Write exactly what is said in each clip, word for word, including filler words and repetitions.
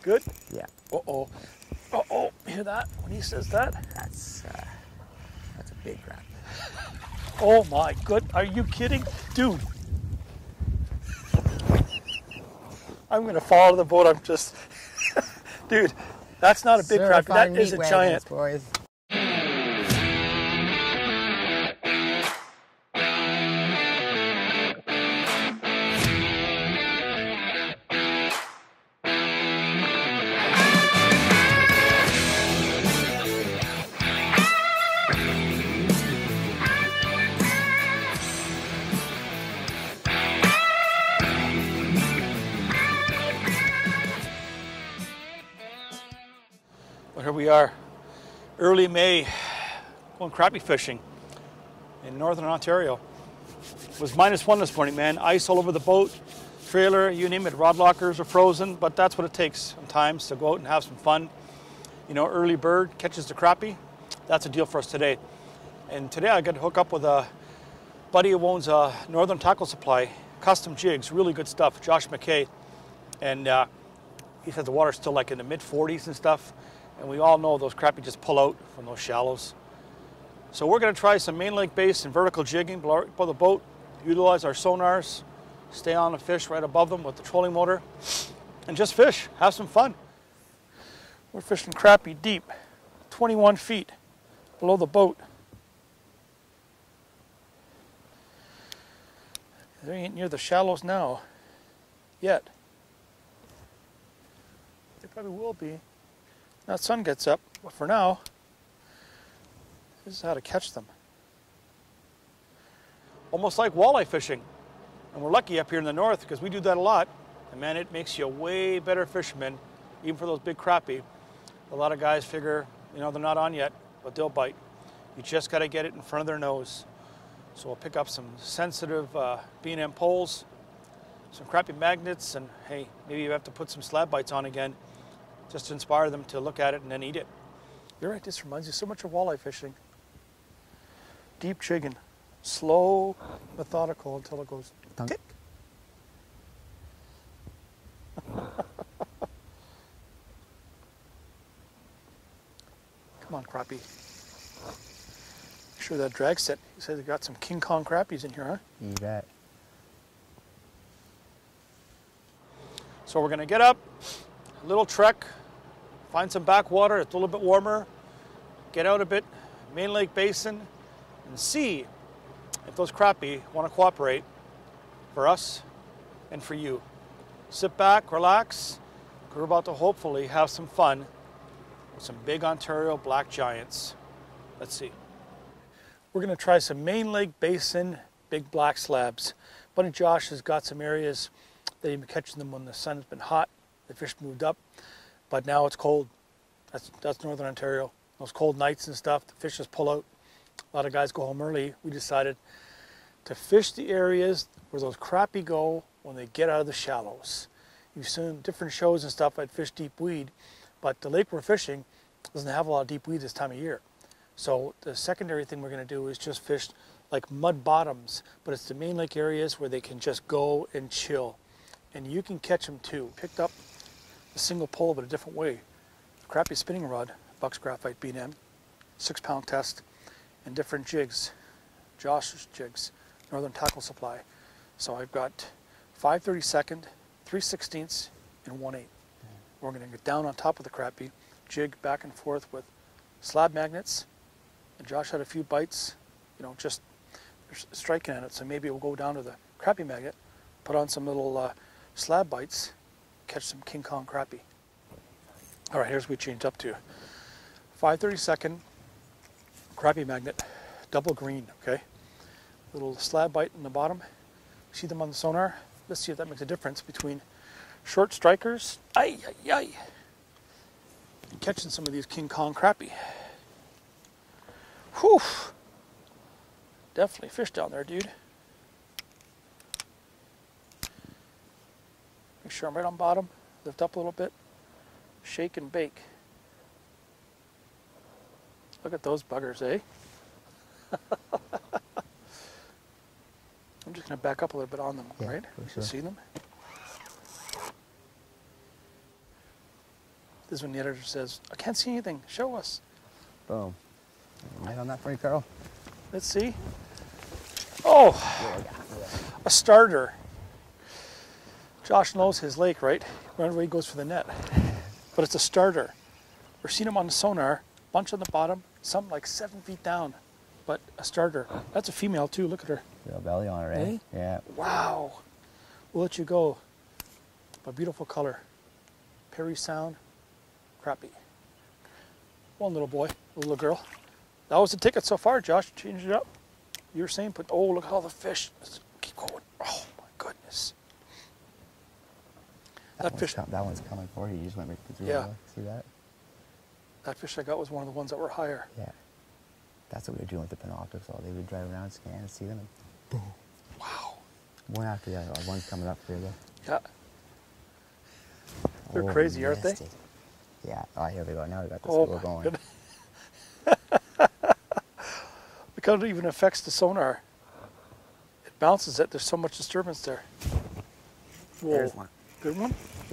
Good? Yeah. Uh-oh. Uh-oh. Hear that when he says that? That's, uh, that's a big crap. Oh my good. Are you kidding? Dude. I'm going to fall out of the boat. I'm just... Dude, that's not a big crappie. That is a giant. Boys. Well, here we are, early May, going crappie fishing in northern Ontario. It was minus one this morning, man. Ice all over the boat, trailer, you name it. Rod lockers are frozen, but that's what it takes sometimes to go out and have some fun. You know, early bird catches the crappie. That's a deal for us today. And today I got to hook up with a buddy who owns a Northern Tackle Supply, custom jigs, really good stuff, Josh McKay. And uh, he said the water's still like in the mid forties and stuff. And we all know those crappie just pull out from those shallows. So we're going to try some main lake basin vertical jigging below the boat, utilize our sonars, stay on the fish right above them with the trolling motor, and just fish, have some fun. We're fishing crappie deep, twenty-one feet below the boat. They ain't near the shallows now, yet. They probably will be. Now the sun gets up, but for now, this is how to catch them. Almost like walleye fishing. And we're lucky up here in the north because we do that a lot. And man, it makes you a way better fisherman, even for those big crappie. A lot of guys figure, you know, they're not on yet, but they'll bite. You just got to get it in front of their nose. So we'll pick up some sensitive uh, B and M poles, some crappie magnets, and hey, maybe you have to put some slab bites on again, just to inspire them to look at it and then eat it. You're right, this reminds you so much of walleye fishing. Deep jigging, slow, methodical until it goes tick. Come on, crappie. Make sure that drag set. He says he got some King Kong crappies in here, huh? You bet. So we're gonna get up, a little trek, find some backwater, it's a little bit warmer, get out a bit, main lake basin, and see if those crappie want to cooperate for us and for you. Sit back, relax, we're about to hopefully have some fun with some big Ontario black giants. Let's see. We're going to try some main lake basin big black slabs. Buddy Josh has got some areas that he's been catching them when the sun has been hot, the fish moved up, but now it's cold. That's, that's northern Ontario. Those cold nights and stuff, the fish just pull out. A lot of guys go home early. We decided to fish the areas where those crappie go when they get out of the shallows. You've seen different shows and stuff, I'd fish deep weed, but the lake we're fishing doesn't have a lot of deep weed this time of year. So the secondary thing we're going to do is just fish like mud bottoms, but it's the main lake areas where they can just go and chill. And you can catch them too. Picked up a single pole but a different way. Crappie spinning rod, Bucks Graphite B and M, six pound test, and different jigs, Josh's jigs, Northern Tackle Supply. So I've got five thirty-second, three sixteenths, and one eighth. We're going to get down on top of the crappie, jig back and forth with slab magnets, and Josh had a few bites, you know, just striking at it. So maybe we'll go down to the crappie magnet, put on some little uh, slab bites, catch some King Kong crappie. All right, here's what we changed up to. five thirty-second crappie magnet, double green, okay? Little slab bite in the bottom. See them on the sonar? Let's see if that makes a difference between short strikers, ay, ay, ay, and catching some of these King Kong crappie. Whew. Definitely fish down there, dude. Make sure I'm right on bottom. Lift up a little bit. Shake and bake. Look at those buggers, eh? I'm just going to back up a little bit on them, yeah, right? For You sure. see them? This is when the editor says, I can't see anything. Show us. Boom. Right on that for you, Carl. Let's see. Oh, a starter. Josh knows his lake, right? Whenever he goes for the net. But it's a starter. We're seeing them on the sonar, bunch on the bottom, some like seven feet down. But a starter. That's a female too, look at her. Real belly on her, eh? Eh? Yeah. Wow. We'll let you go. A beautiful color. Perry Sound Crappie. One little boy, a little girl. That was the ticket so far, Josh. Change it up. You were saying, but oh, look at all the fish. Let's keep going. Oh my goodness. That, That fish. Com- that one's coming for you. You just went right through. Yeah. See that? That fish I got was one of the ones that were higher. Yeah. That's what we were doing with the binoculars. All they would drive around, scan, and see them, and boom. Wow. One after the other. One's coming up for you. Look. Yeah. They're Oh, crazy, aren't they? nested. Yeah. Oh, here we go. Now we got this Oh little my going. goodness. Look how it even affects the sonar. It bounces it. There's so much disturbance there. Whoa. There's one. Good one? Yeah.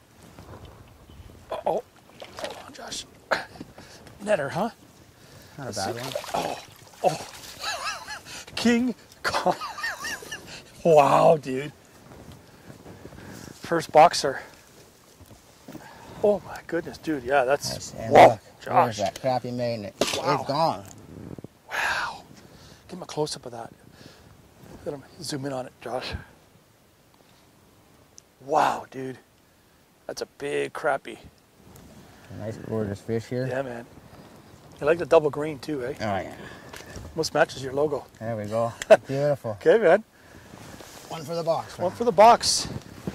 Uh oh. Hold on, Josh. Netter, huh? Not a Let's bad see. one. Oh. Oh. King Kong. Wow, dude. First boxer. Oh my goodness, dude. Yeah, that's. Nice. And Whoa, look, Josh. there's that Crappie Magnet. Wow. It's gone. Wow. Give him a close up of that. Let him zoom in on it, Josh. Wow, dude. That's a big crappie. A nice, gorgeous fish here. Yeah, man. You like the double green too, eh? Oh, yeah. Almost matches your logo. There we go. Beautiful. Okay, man. One for the box. One for the box.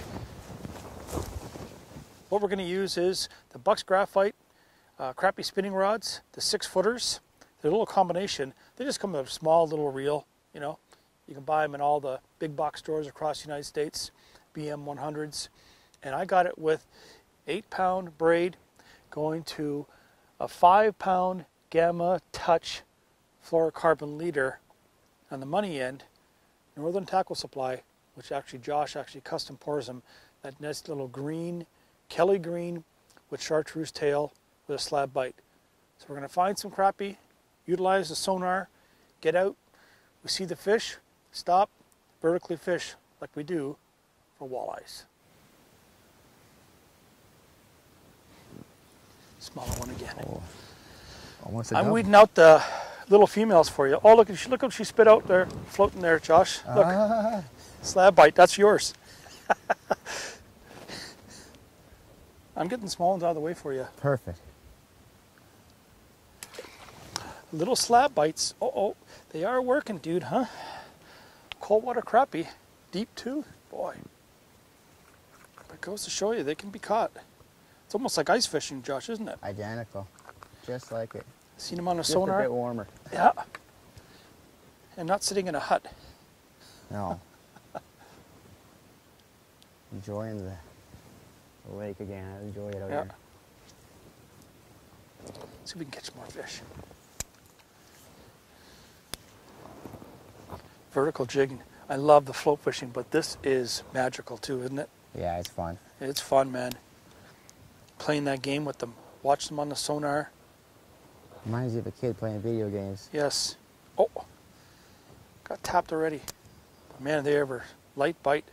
What we're going to use is the Bucks Graphite uh, crappie spinning rods, the six footers. They're a little combination. They just come in a small little reel, you know. You can buy them in all the big box stores across the United States, B M one hundreds. And I got it with eight pound braid going to a five pound Gamma Touch fluorocarbon leader on the money end. Northern Tackle Supply, which actually Josh actually custom pours them, that nice little green, Kelly green with chartreuse tail with a slab bite. So we're going to find some crappie, utilize the sonar, get out, we see the fish, stop, vertically fish like we do for walleyes. Smaller one again. Oh, almost a I'm double. weeding out the little females for you. Oh, look, look what she spit out there, floating there, Josh. Look, Ah. slab bite, that's yours. I'm getting the small ones out of the way for you. Perfect. Little slab bites. Oh, oh, they are working, dude, huh? Cold water crappie, deep too. Boy, it goes to show you they can be caught. It's almost like ice fishing, Josh, isn't it? Identical. Just like it. Seen them on a Just sonar. a bit warmer. Yeah. And not sitting in a hut. No. Enjoying the, the lake again. I enjoy it out Yeah. here. See if we can catch more fish. Vertical jigging. I love the float fishing, but this is magical too, isn't it? Yeah, it's fun. It's fun, man. Playing that game with them. Watch them on the sonar. Reminds you of a kid playing video games. Yes. Oh, got tapped already. Man, they ever light bite.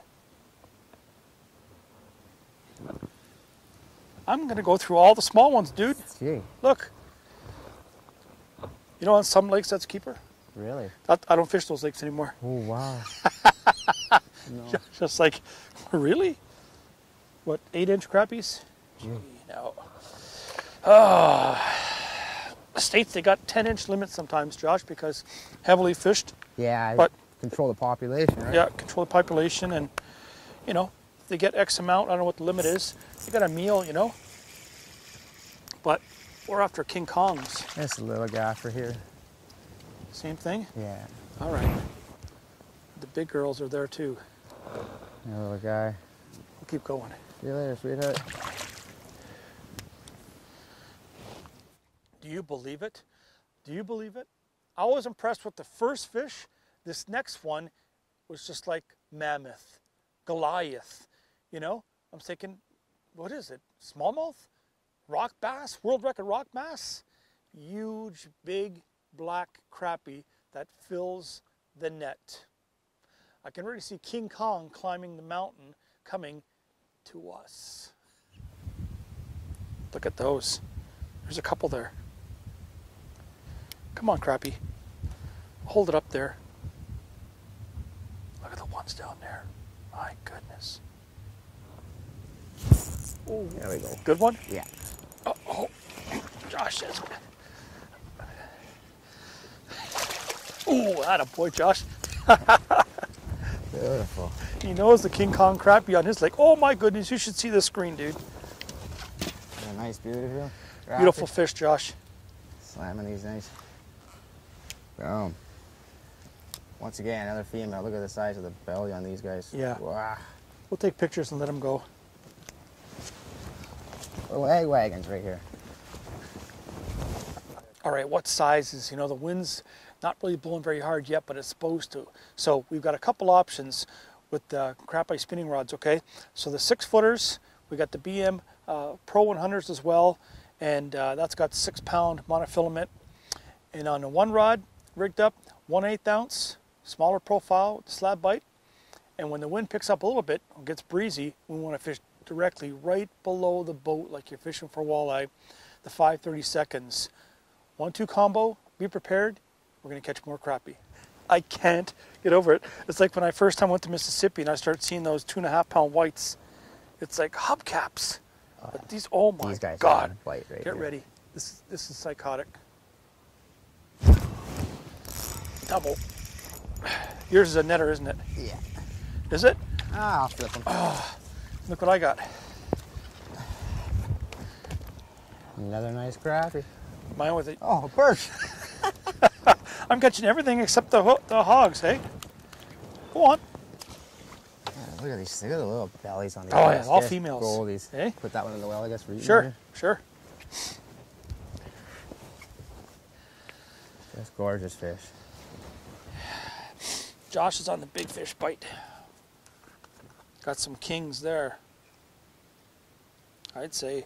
I'm gonna go through all the small ones, dude. Gee, Look. You know, on some lakes that's keeper. really? That, I don't fish those lakes anymore. Oh, wow. No. Just like, really? What, eight inch crappies? Gee. No. Ah. The States, they got ten inch limits sometimes, Josh, because heavily fished. Yeah, But- control the population, right? Yeah, control the population, and, you know, if they get X amount, I don't know what the limit is. They got a meal, you know. But we're after King Kongs. This a little gaffer here. Same thing? Yeah, All right. The big girls are there too. a little guy. We'll keep going. See you later, sweetheart. Do you believe it? Do you believe it? I was impressed with the first fish. This next one was just like mammoth, Goliath. You know, I'm thinking, what is it? Smallmouth? rock bass, world record rock bass. Huge, big, black crappie that fills the net. I can already see King Kong climbing the mountain coming to us. Look at those. There's a couple there. Come on, crappie. Hold it up there. Look at the ones down there. My goodness. Ooh, there we go. Good one? Yeah. Uh oh. Josh says. Ooh, that a boy, Josh. Beautiful. He knows the King Kong crappie on his lake. Oh my goodness, you should see this screen, dude. A nice, beautiful. Crappie. Beautiful fish, Josh. Slamming these nice. Boom. Once again, another female. Look at the size of the belly on these guys. Yeah. Wow. We'll take pictures and let them go. Little egg wagons right here. All right, what sizes? You know, the wind's not really blowing very hard yet, but it's supposed to. So we've got a couple options with the crappie spinning rods, okay? So the six footers, we got the B M uh, Pro one hundreds as well, and uh, that's got six pound monofilament. And on the one rod, rigged up, one eighth ounce, smaller profile with the slab bite. And when the wind picks up a little bit, or gets breezy, we want to fish directly right below the boat like you're fishing for walleye, the five thirty seconds. One two combo, be prepared, we're going to catch more crappie. I can't get over it. It's like when I first time went to Mississippi and I started seeing those two and a half pound whites. It's like hubcaps. Uh, but these, oh my these guys God. White right Get here. ready. This is, this is psychotic. Double. Yours is a netter, isn't it? Yeah. Is it? Ah, I'll flip them. Oh, look what I got. Another nice crappie. Mine with it. Oh, a perch. I'm catching everything except the, ho the hogs, hey? Go on. Yeah, look at these. Look at the little bellies on these. Oh, guys. yeah, all Just females. roll these. Eh? Put that one in the well, I guess, for eating. Sure, Here. sure. Just gorgeous fish. Josh is on the big fish bite. Got some kings there. I'd say.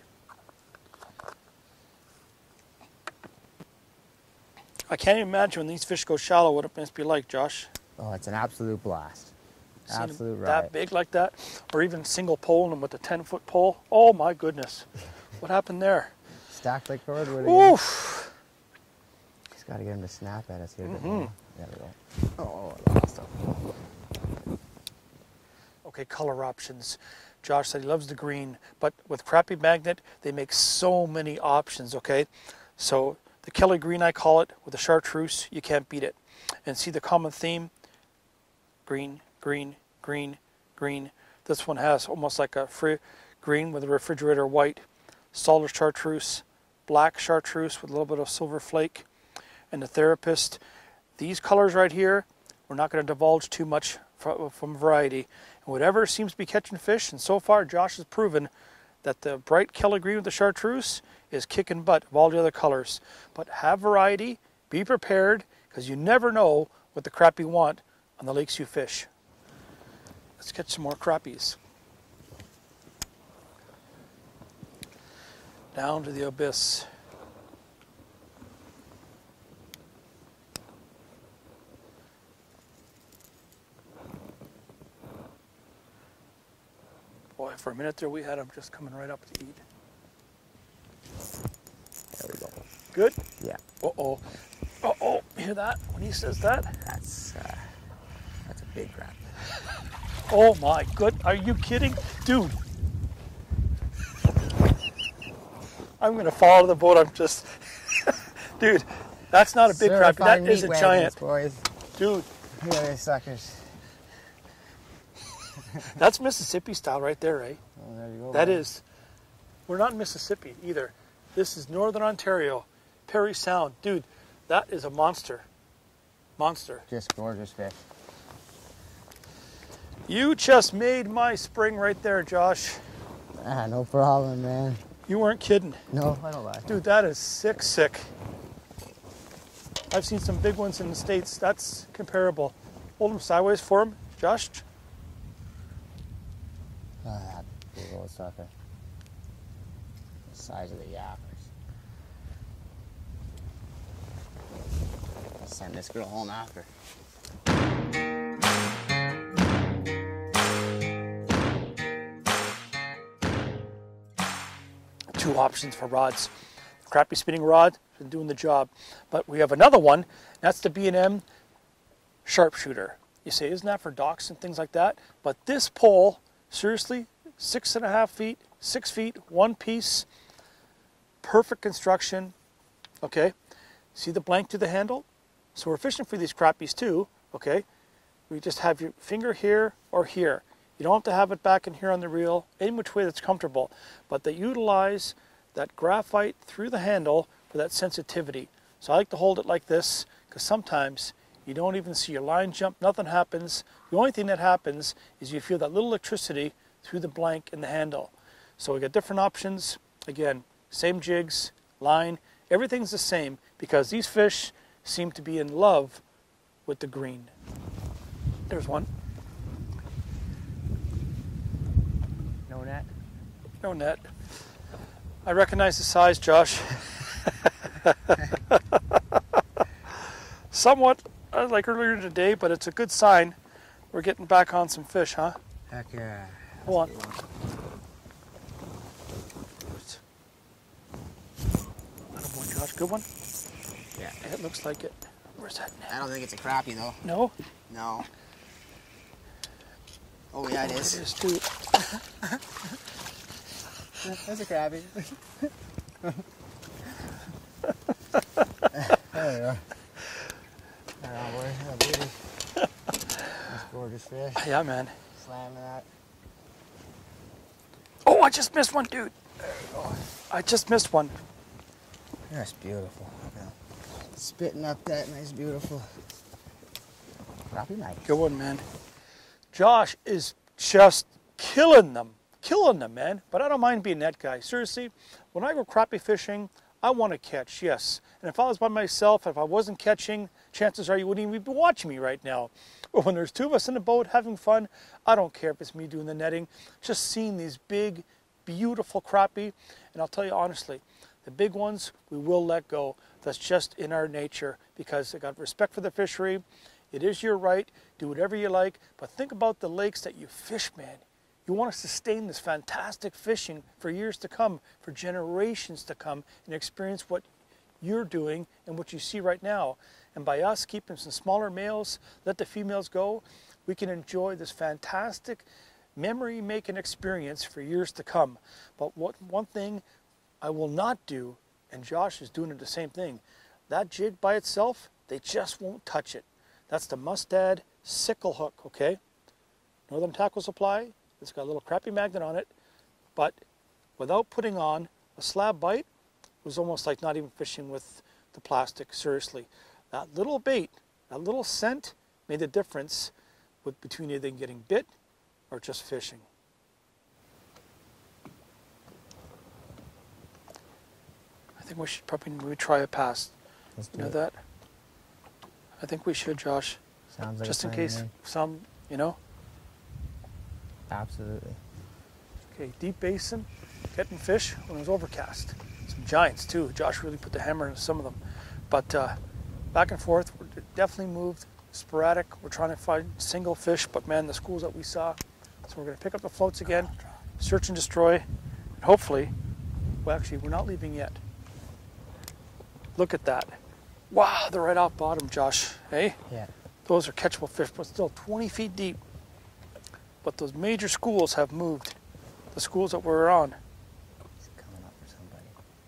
I can't even imagine when these fish go shallow what it must be like, Josh. Oh, it's an absolute blast. Seen them Absolute riot. that big like that, or even single poling them with a ten foot pole. Oh my goodness, what happened there? Stacked like cordwood again. Oof! Just got to get him to snap at us here. Mm-hmm. There we go. Oh, I lost him. Okay, color options. Josh said he loves the green, but with Crappie Magnet, they make so many options, okay? So the Kelly green, I call it, with the chartreuse, you can't beat it. And see the common theme? Green, green, green, green. This one has almost like a free green with a refrigerator white, solid chartreuse, black chartreuse with a little bit of silver flake. And the Therapist, these colors right here, we're not going to divulge too much from variety. And whatever seems to be catching fish, and so far Josh has proven that the bright Kelly green with the chartreuse is kicking butt of all the other colors. But have variety, be prepared, because you never know what the crappie want on the lakes you fish. Let's catch some more crappies. Down to the abyss. Boy, for a minute there we had them just coming right up to eat. There we go. Good? Yeah. Uh-oh. Uh-oh. You hear that when he says that? That's, uh, that's a big crap. Oh my good. Are you kidding? Dude. I'm going to fall out of the boat. I'm just... Dude, that's not a big crappie. That is a giant. Boys. Dude. Look at these suckers. That's Mississippi style right there, eh? Oh, there you go. That man. is. We're not in Mississippi either. This is Northern Ontario. Perry Sound. Dude, that is a monster. Monster. Just gorgeous fish. You just made my spring right there, Josh. Ah, no problem, man. You weren't kidding. No, I don't lie. Dude, that is sick, sick. I've seen some big ones in the States. That's comparable. Hold them sideways for him, Josh. Ah, big old sucker. Size of the yappers. I'll send this girl home after. Two options for rods. Crappie spinning rod, been doing the job. But we have another one, that's the B and M sharpshooter. You say, isn't that for docks and things like that? But this pole, seriously, six and a half feet, six feet, one piece, perfect construction, okay? See the blank to the handle? So we're fishing for these crappies too, okay? We just have your finger here or here. You don't have to have it back in here on the reel, any which way that's comfortable. But they utilize that graphite through the handle for that sensitivity. So I like to hold it like this, because sometimes you don't even see your line jump, nothing happens. The only thing that happens is you feel that little electricity through the blank in the handle. So we got different options. Again, same jigs, line, everything's the same, because these fish seem to be in love with the green. There's one. No net? No net. I recognize the size, Josh. Somewhat uh, like earlier today, but it's a good sign. We're getting back on some fish, huh? Heck yeah. Hold on. Attaboy, Josh, good one? Yeah. It looks like it. Where's that net? I don't think it's a crappie though. No? No. Oh yeah, it Oh, is. It is too. That's a crappie. There you are. There on, boy. Oh, beauty. That's gorgeous fish. Yeah, man. Slamming that. Oh, I just missed one, dude. There you go. I just missed one. That's beautiful. Yeah. Spitting up that nice, beautiful Crappie Magnet. Good one, man. Josh is just killing them. Killing them, man. But I don't mind being that guy. Seriously, when I go crappie fishing, I want to catch, yes. And if I was by myself, if I wasn't catching, chances are you wouldn't even be watching me right now. But when there's two of us in the boat having fun, I don't care if it's me doing the netting. Just seeing these big, beautiful crappie. And I'll tell you honestly, the big ones, we will let go. That's just in our nature, because I got respect for the fishery. It is your right. Do whatever you like. But think about the lakes that you fish, man. You want to sustain this fantastic fishing for years to come, for generations to come, and experience what you're doing and what you see right now. And by us keeping some smaller males, let the females go, we can enjoy this fantastic memory-making experience for years to come. But what one thing I will not do, and Josh is doing it the same thing, that jig by itself, they just won't touch it. That's the Mustad sickle hook, okay? Northern Tackle Supply. It's got a little crappie magnet on it, but without putting on a slab bite, it was almost like not even fishing with the plastic, seriously. That little bait, that little scent made the difference with, between either getting bit or just fishing. I think we should probably maybe try a pass. Let's do you know it. that? I think we should, Josh. Sounds like just a in plan to case me. some, you know. Absolutely. Okay, deep basin, getting fish when it was overcast. Some giants too. Josh really put the hammer into some of them. But uh, back and forth, we're definitely moved, sporadic. We're trying to find single fish, but man, the schools that we saw. So we're gonna pick up the floats again, search and destroy, and hopefully, well actually, we're not leaving yet. Look at that. Wow, they're right off bottom, Josh, hey? Yeah. Those are catchable fish, but still twenty feet deep. But those major schools have moved. The schools that we're on. He's coming up for somebody.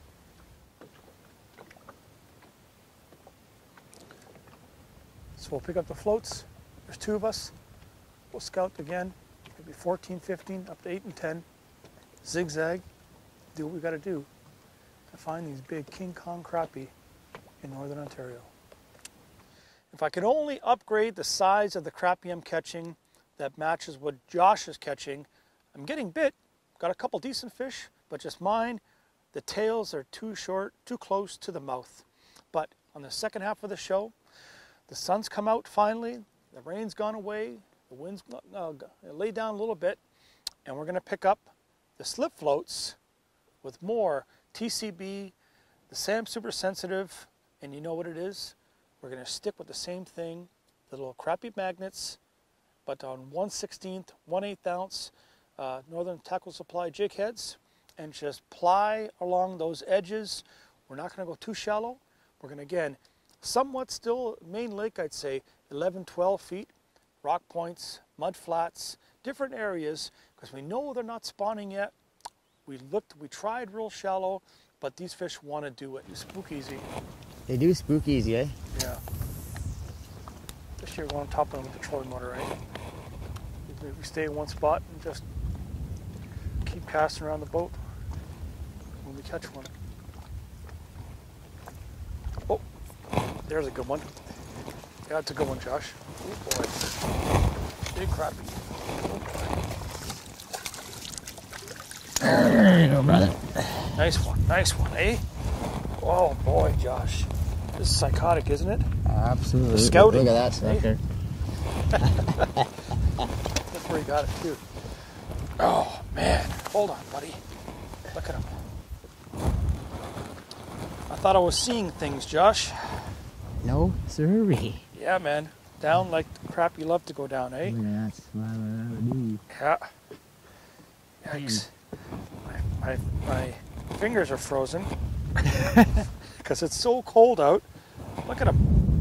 So we'll pick up the floats. There's two of us. We'll scout again. Maybe fourteen, fifteen, up to eight and ten. Zigzag. Do what we got to do to find these big King Kong crappie in Northern Ontario. If I could only upgrade the size of the crappie I'm catching that matches what Josh is catching, I'm getting bit. Got a couple decent fish, but just mine, the tails are too short, too close to the mouth. But on the second half of the show, the sun's come out finally, the rain's gone away, the wind's uh, laid down a little bit, and we're gonna pick up the slip floats with more T C B, the Sam Super Sensitive, and you know what it is? We're gonna stick with the same thing, the little Crappie Magnets, but on one sixteenth, one eighth ounce uh, Northern Tackle Supply jig heads, and just ply along those edges. We're not gonna go too shallow. We're gonna, again, somewhat still main lake, I'd say eleven, twelve feet, rock points, mud flats, different areas, because we know they're not spawning yet. We looked, we tried real shallow, but these fish want to do it. You spook easy. They do spook easy, eh? Yeah. This year, going on top of them with the trolling motor, right? We, we stay in one spot and just keep casting around the boat when we catch one. Oh, there's a good one. Yeah, that's a good one, Josh. Oh boy. Big crappie. Oh boy. There you go, brother. Nice one, nice one, eh? Oh boy, Josh. This is psychotic, isn't it? Absolutely. The scouting. Look at that sucker. That's where he got it too. Oh man, hold on, buddy. Look at him. I thought I was seeing things, Josh. No, sirree. Yeah, man. Down like the crap you love to go down, eh? Look at that slab. Yeah. Yikes. My, my, my fingers are frozen because it's so cold out. Look at them.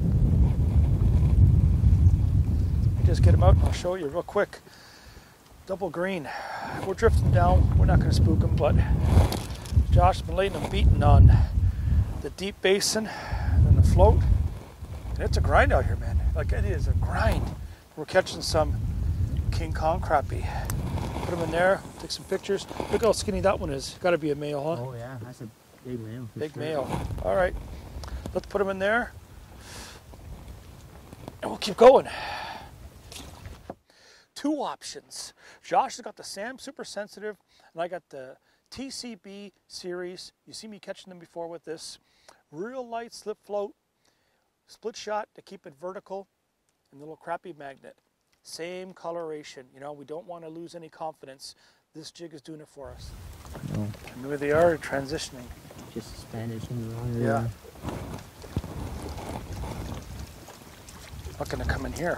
Let me just get them out and I'll show you real quick. Double green. We're drifting down. We're not going to spook them, but Josh's been letting them beaten on the deep basin and the float. And it's a grind out here, man. Like, it is a grind. We're catching some King Kong crappie. Put them in there, take some pictures. Look how skinny that one is. Got to be a male, huh? Oh yeah, that's a big male. Big sure. male. All right, let's put them in there, and we'll keep going. Two options. Josh has got the Sam Super Sensitive, and I got the T C B series. You see me catching them before with this. Real light slip float, split shot to keep it vertical, and the little Crappie Magnet. Same coloration. You know, we don't want to lose any confidence. This jig is doing it for us. No. And there they are, transitioning. Just Spanish in the wrong Yeah. Not gonna come in here.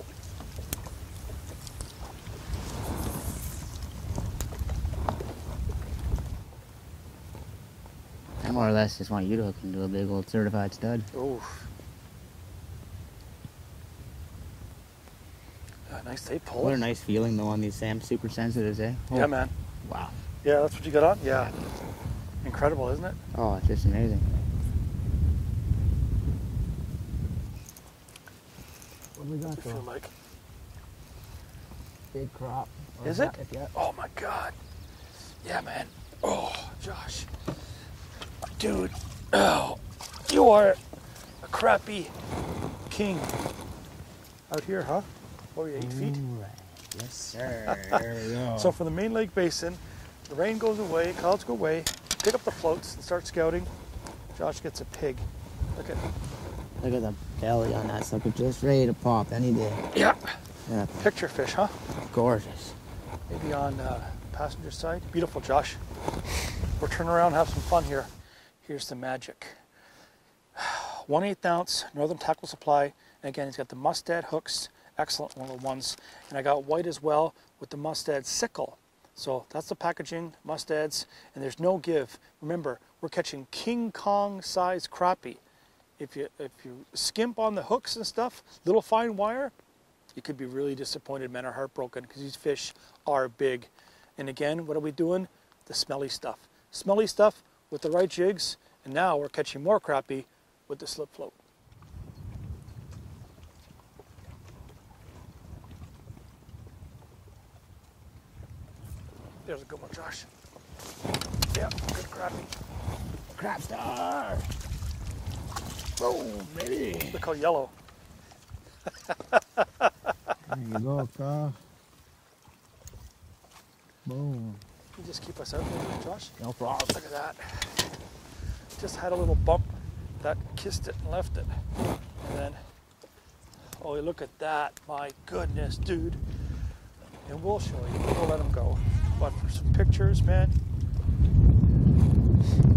I more or less just want you to hook into a big old certified stud. Ooh. Yeah, nice they pull. What a nice feeling though on these Sam Super Sensitives, eh? Oh. Yeah, man. Wow. Yeah, that's what you got on? Yeah. Incredible, isn't it? Oh, it's just amazing. What we got I feel like. Big crop. Or is it? Oh my God. Yeah, man. Oh, Josh. Dude. Oh, you are a crappie king. Out here, huh? What are you, eight feet? Right. Yes, sir. There we go. So for the main lake basin, the rain goes away, clouds go away, pick up the floats and start scouting. Josh gets a pig. Look at Look at the belly on that sucker, just ready to pop any day. Yeah. Yeah. Picture fish, huh? Gorgeous. Maybe on uh, passenger side. Beautiful, Josh. We'll turn around and have some fun here. Here's the magic. one eighth ounce Northern Tackle Supply. And again, he's got the mustad hooks. Excellent little ones. And I got white as well with the mustad sickle. So that's the packaging, mustads, and there's no give. Remember, we're catching King Kong size crappie. If you, if you skimp on the hooks and stuff, little fine wire, you could be really disappointed, men are heartbroken because these fish are big. And again, what are we doing? The smelly stuff. Smelly stuff with the right jigs, and now we're catching more crappie with the slip float. There's a good one, Josh. Yeah, good crappie. Crap star! Boom, baby! Look how yellow. There you go, Carl. Boom. You just keep us out there, Josh. No problem. Look at that. Just had a little bump that kissed it and left it. And then, oh, look at that. My goodness, dude. And we'll show you. We'll let him go. But for some pictures, man, look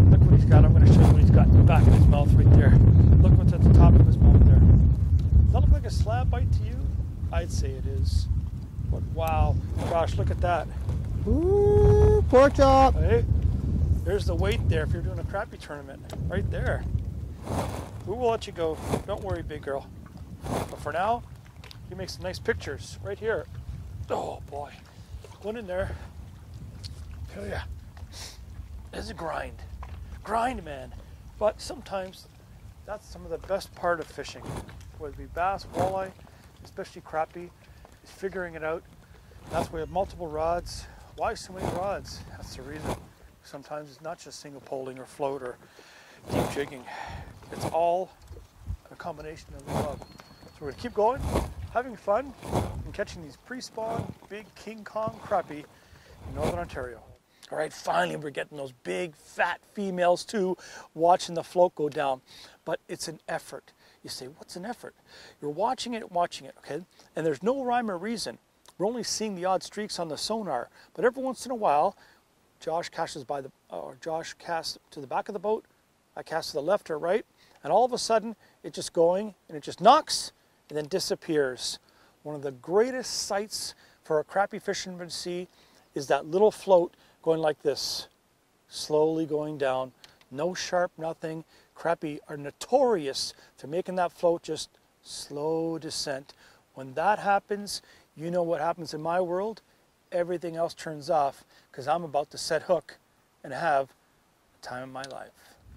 got, I'm going to show you what he's got in the back of his mouth right there. Look what's at the top of his mouth there. Does that look like a slab bite to you? I'd say it is. But wow, gosh, look at that. Ooh, pork chop. Hey, there's the weight there if you're doing a crappie tournament. Right there. We will let you go. Don't worry, big girl. But for now, you make some nice pictures right here. Oh boy. Going in there. Hell yeah. It's a grind. Grind, man. But sometimes that's some of the best part of fishing. Whether it be bass, walleye, especially crappie, is figuring it out. That's why we have multiple rods. Why so many rods? That's the reason. Sometimes it's not just single poling or float or deep jigging. It's all a combination of the above. So we're gonna keep going, having fun, and catching these pre-spawn big King Kong crappie in Northern Ontario. All right, finally we're getting those big fat females too, watching the float go down. But it's an effort. You say, what's an effort? You're watching it, watching it, okay? And there's no rhyme or reason. We're only seeing the odd streaks on the sonar. But every once in a while, Josh casts by the, or Josh casts to the back of the boat, I cast to the left or right, and all of a sudden, it's just going, and it just knocks, and then disappears. One of the greatest sights for a crappie fisherman to see is that little float going like this, slowly going down, no sharp, nothing. Crappie are notorious for making that float just slow descent. When that happens, you know what happens in my world. Everything else turns off because I'm about to set hook and have the time of my life.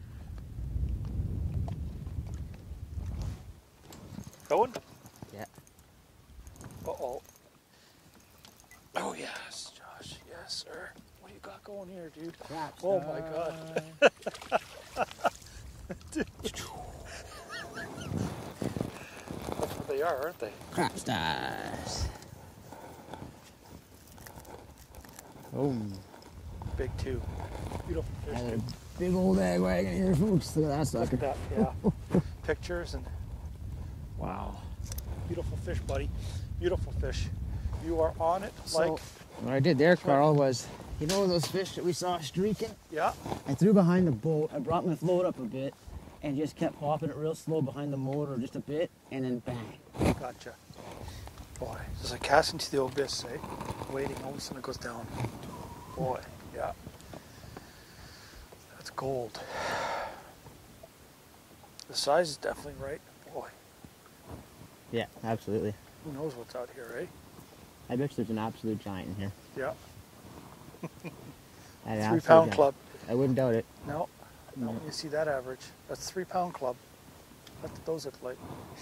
Going? Yeah. Uh-oh. Oh, yes, Josh. Yes, sir. What do you got going here, dude? Crap Oh, my God. That's what they are, aren't they? Crap stars. Boom. Big two. Beautiful fish. Another big old egg wagon here, folks. Look at that sucker. Look at that, yeah. Pictures and wow. Beautiful fish, buddy. Beautiful fish. You are on it So, like... what I did there, Carl, was, you know those fish that we saw streaking? Yeah. I threw behind the boat. I brought my float up a bit and just kept popping it real slow behind the motor just a bit, and then bang. Gotcha. Boy, it's like casting to the abyss, eh? Waiting, all of a sudden it goes down. Boy, yeah. That's gold. The size is definitely right. Boy, Yeah, absolutely. who knows what's out here, eh? I bet there's an absolute giant in here. Yeah. An Three absolute pound giant. club. I wouldn't doubt it. No, no, when you see that average. That's three pound club. That's what those look like.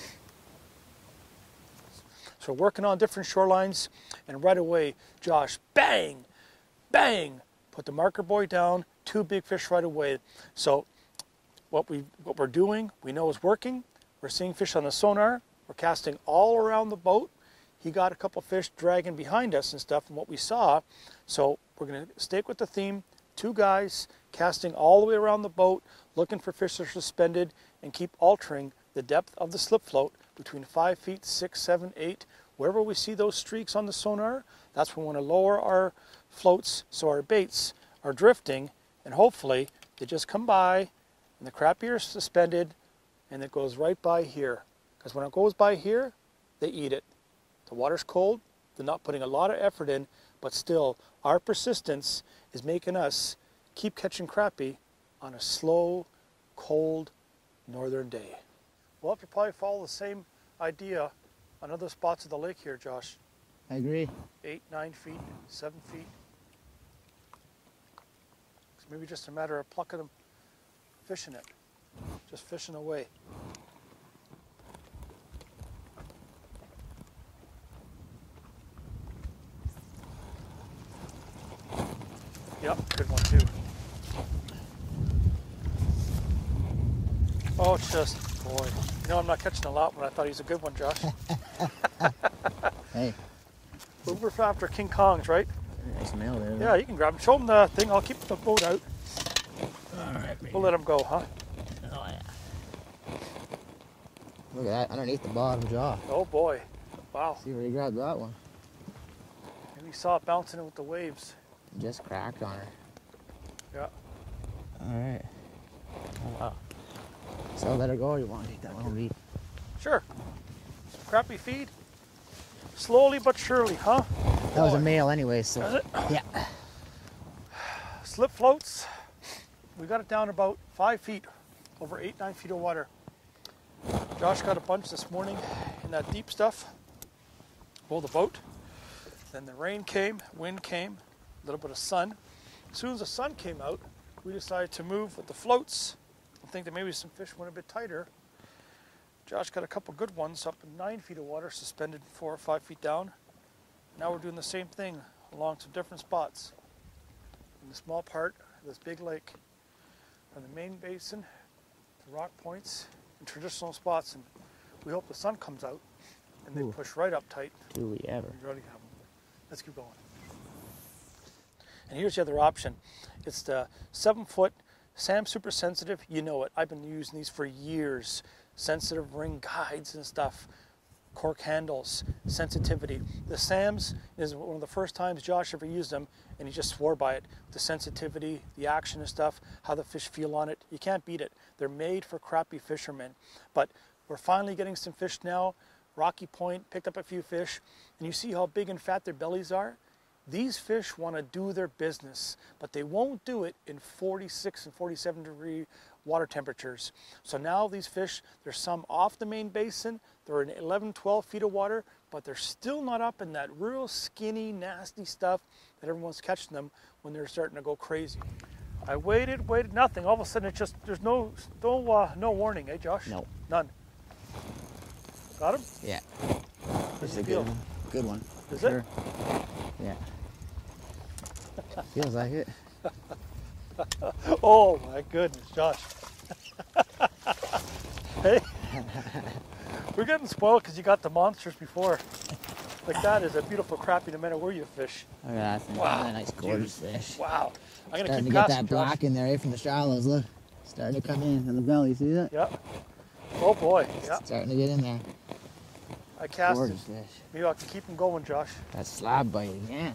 So working on different shorelines, and right away, Josh, bang, bang, put the marker buoy down, two big fish right away. So what, we, what we're doing, we know is working. We're seeing fish on the sonar. We're casting all around the boat. He got a couple fish dragging behind us and stuff from what we saw. So we're going to stick with the theme. Two guys casting all the way around the boat, looking for fish that are suspended, and keep altering the depth of the slip float between five feet, six, seven, eight. Wherever we see those streaks on the sonar, that's when we want to lower our floats so our baits are drifting, and hopefully they just come by and the crappie are suspended and it goes right by here. Because when it goes by here, they eat it. The water's cold, they're not putting a lot of effort in, but still our persistence is making us keep catching crappie on a slow, cold, northern day. We'll have to probably follow the same idea on other spots of the lake here, Josh. I agree. Eight, nine feet, seven feet. It's maybe just a matter of plucking them, fishing it, just fishing away. Yep, good one too. Oh, it's just, boy. You know, I'm not catching a lot when I thought he was a good one, Josh. Hey. But we're after King Kongs, right? Nice male there. Yeah, you can grab him. Show him the thing. I'll keep the boat out. All right, baby. We'll let him go, huh? Oh, yeah. Look at that, underneath the bottom jaw. Oh, boy. Wow. See where you grabbed that one. Maybe you saw it bouncing in with the waves. Just cracked on her. Yeah. All right. Oh, wow. So I'll let her go, or you want to take that one home to eat? Sure. Crappie feed. Slowly but surely, huh? That was a male anyway, so. Was it? Yeah. Slip floats. We got it down about five feet, over eight, nine feet of water. Josh got a bunch this morning in that deep stuff. Pulled the boat. Then the rain came, wind came, a little bit of sun. As soon as the sun came out, we decided to move with the floats. I think that maybe some fish went a bit tighter. Josh got a couple good ones up in nine feet of water, suspended four or five feet down. Now we're doing the same thing along some different spots. In the small part of this big lake, from the main basin to rock points and traditional spots, and we hope the sun comes out and they Ooh. push right up tight. Do we ever? We already have them. Let's keep going. And here's the other option. It's the seven foot Sam Super Sensitive. You know it. I've been using these for years. Sensitive ring guides and stuff. Cork handles, sensitivity. The Sams is one of the first times Josh ever used them, and he just swore by it. The sensitivity, the action and stuff, how the fish feel on it. You can't beat it. They're made for crappie fishermen. But we're finally getting some fish now. Rocky Point, picked up a few fish, and you see how big and fat their bellies are? These fish want to do their business, but they won't do it in forty-six and forty-seven degree water temperatures. So now these fish, there's some off the main basin, they're in eleven, twelve feet of water, but they're still not up in that real skinny, nasty stuff that everyone's catching them when they're starting to go crazy. I waited, waited, nothing. All of a sudden it's just, there's no, no, uh, no warning, eh Josh? No. None. Got him? Yeah. This is a Feel? good one. Good one. Is sure. it? Yeah. Feels like it. Oh my goodness, Josh. Hey, we're getting spoiled because you got the monsters before. Like that is a beautiful crappie no matter where you fish. Look at that thing. Wow. That's a nice, gorgeous fish. Wow. I'm going Starting keep to get casting, that black Josh. in there, eh, from the shallows. Look. Starting to come in on the belly. See that? Yeah. Oh boy. Yeah. Starting to get in there. I cast it. Gorgeous fish. Maybe I can keep them going, Josh. That slab bite again.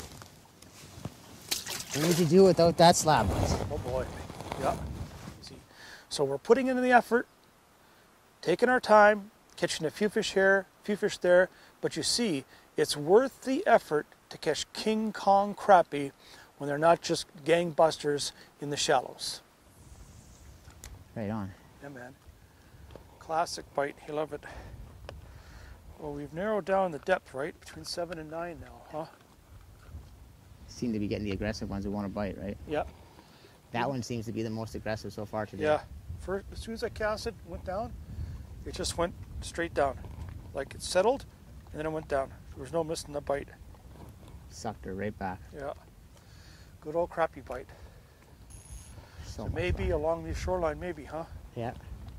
What would you do without that slab bite? Oh boy. Yeah. See. So we're putting in the effort, taking our time, catching a few fish here, a few fish there, but you see, it's worth the effort to catch King Kong crappie when they're not just gangbusters in the shallows. Right on. Yeah, man. Classic bite. You love it. Well, we've narrowed down the depth, right? Between seven and nine now, huh? Seem to be getting the aggressive ones who want to bite, right? Yeah. That one seems to be the most aggressive so far today. Yeah. First, as soon as I cast it, went down, it just went straight down. Like it settled, and then it went down. There was no missing the bite. Sucked her right back. Yeah. Good old crappie bite. So So much maybe fun. along the shoreline, maybe, huh? Yeah.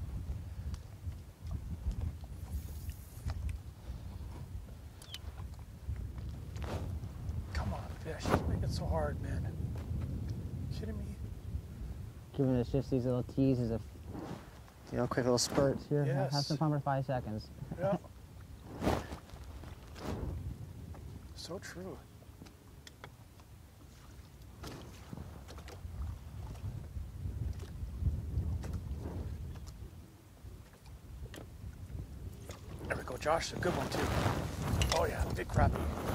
Come on, fish. You're making it so hard, man. You kidding me? Giving us just these little teases of, you know, quick little spurts here. Yes. Have some fun for five seconds. Yeah. So true. There we go, Josh. A good one, too. Oh, yeah. Big crappie.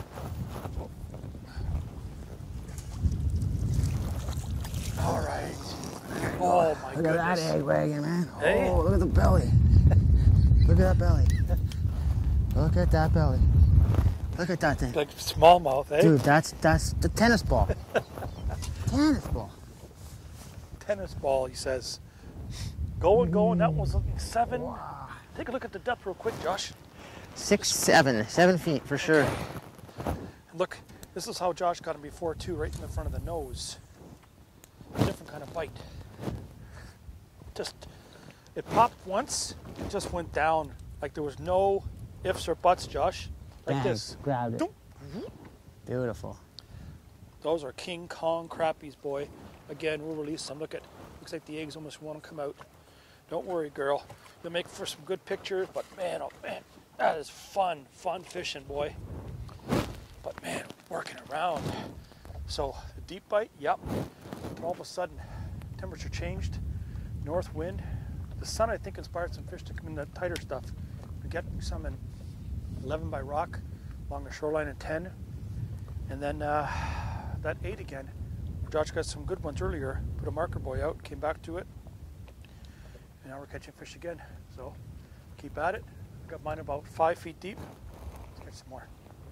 All right. Oh, my Look goodness. at that egg wagon, man. Hey. Oh, look at the belly. Look at that belly. Look at that belly. Look at that thing. Like smallmouth, eh? Dude, that's that's the tennis ball. Tennis ball. Tennis ball, he says. Going, going. That was looking seven. Wow. Take a look at the depth real quick, Josh. Six, seven, seven feet for sure. And look, this is how Josh got him before, too, right in the front of the nose. A different kind of bite. Just, it popped once, it just went down. Like there was no ifs or buts, Josh. Like Bang, this. grabbed it. Doop. Beautiful. Those are King Kong crappies, boy. Again, we'll release them. Look at, looks like the eggs almost want to come out. Don't worry, girl. You'll make for some good pictures, but man, oh man, that is fun, fun fishing, boy. But man, working around. So, a deep bite, yep. But all of a sudden, temperature changed. north wind. The sun, I think, inspired some fish to come in that tighter stuff. We get some in eleven by rock along the shoreline in ten. And then uh, that eight again. Josh got some good ones earlier. Put a marker buoy out, came back to it. And now we're catching fish again. So keep at it. Got mine about five feet deep. Let's catch some more.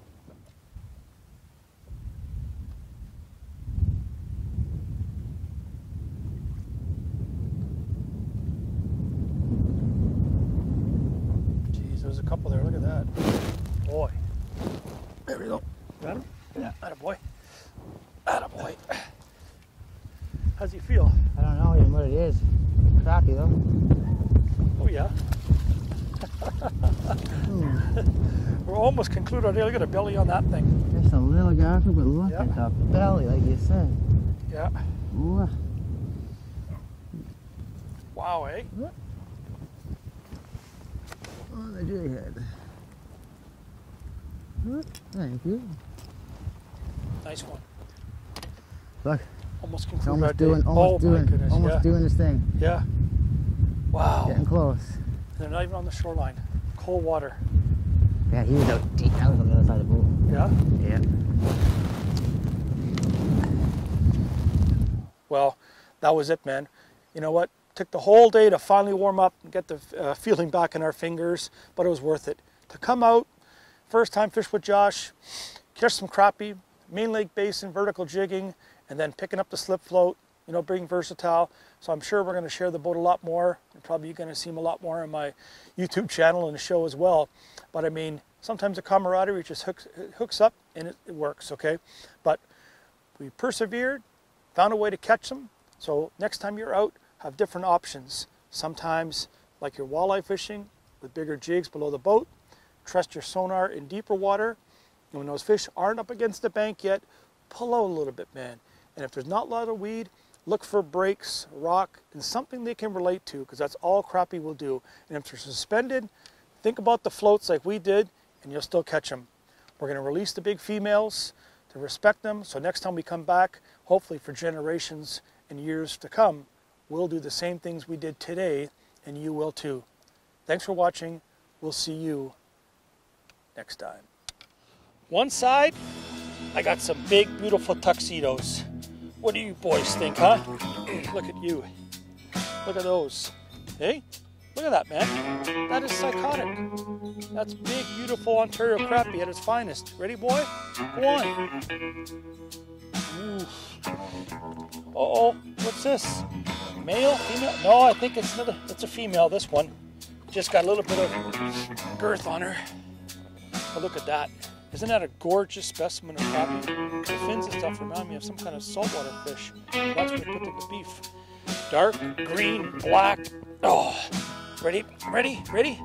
Jeez, there's a couple there. Look at that. Boy. There we go. Got him? Yeah. Attaboy. Attaboy. How's he feel? I don't know even what it is. Crappie though. Oh yeah. Hmm. We're almost concluded already. Look at the belly on that thing. Just a little gaffer, but look Yeah. at the belly, like you said. Yeah. Ooh. Wow, eh? On the jig head. Thank you. Nice one. Look, Almost it's concluded almost our day. doing, almost Oh my doing, goodness, almost yeah. doing this thing. Yeah. Wow. Getting close. They're not even on the shoreline. Cold water. Yeah, he was out deep. I was on the other side of the boat. Yeah? Yeah. Well, that was it, man. You know what? Took the whole day to finally warm up and get the uh, feeling back in our fingers, but it was worth it. To come out, first time fish with Josh, catch some crappie, main lake basin, vertical jigging, and then picking up the slip float, you know, being versatile. So I'm sure we're going to share the boat a lot more. You're probably going to see him a lot more on my YouTube channel and the show as well. But I mean, sometimes the camaraderie just hooks, hooks up and it, it works, okay? But we persevered, found a way to catch them. So next time you're out, have different options. Sometimes, like your walleye fishing with bigger jigs below the boat, trust your sonar in deeper water. And when those fish aren't up against the bank yet, pull out a little bit, man. And if there's not a lot of weed, look for breaks, rock, and something they can relate to, because that's all crappie will do. And if they're suspended, think about the floats like we did, and you'll still catch them. We're going to release the big females to respect them, so next time we come back, hopefully for generations and years to come, we'll do the same things we did today, and you will too. Thanks for watching. We'll see you next time. One side, I got some big, beautiful tuxedos. What do you boys think, huh? Look at you. Look at those. Hey? Look at that, man. That is psychotic. That's big, beautiful Ontario crappie at its finest. Ready, boy? Go on. Ooh. Uh-oh. What's this? Male? Female? No, I think it's another, it's a female, this one. Just got a little bit of girth on her. But look at that. Isn't that a gorgeous specimen of crappie? The fins and stuff remind me of some kind of saltwater fish. That's what we put in the beef. Dark, green, black. Oh, ready, ready, ready?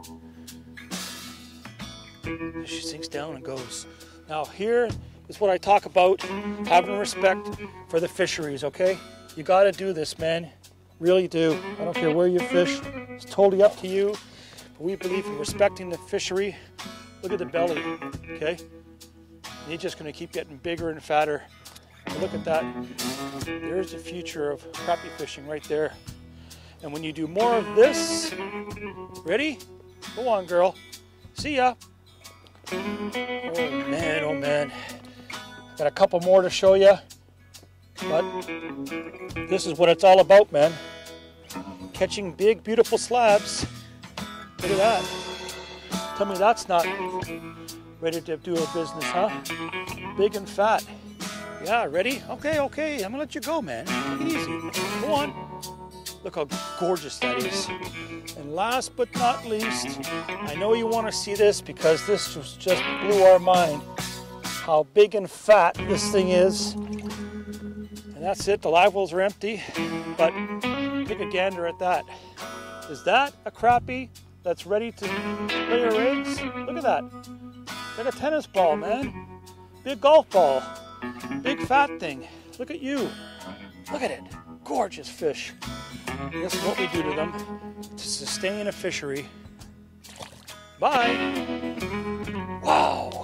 She sinks down and goes. Now here is what I talk about, having respect for the fisheries, okay? You gotta do this, man. Really do. I don't care where you fish. It's totally up to you. But we believe in respecting the fishery. Look at the belly, okay? And he's just going to keep getting bigger and fatter. And look at that. There's the future of crappie fishing right there. And when you do more of this, ready? Go on, girl. See ya. Oh man, oh man. Got a couple more to show you. But this is what it's all about, man. Catching big, beautiful slabs. Look at that. Tell me that's not ready to do a business, huh? Big and fat. Yeah, ready? Okay, okay, I'm gonna let you go, man. Take it easy. Go on. Look how gorgeous that is. And last but not least, I know you want to see this because this just blew our mind. How big and fat this thing is. And that's it, the live wells are empty. But take a gander at that. Is that a crappie that's ready to lay her eggs? Look at that. Like a tennis ball, man. Big golf ball. Big fat thing. Look at you. Look at it. Gorgeous fish. This is what we do to them to sustain a fishery. Bye. Wow.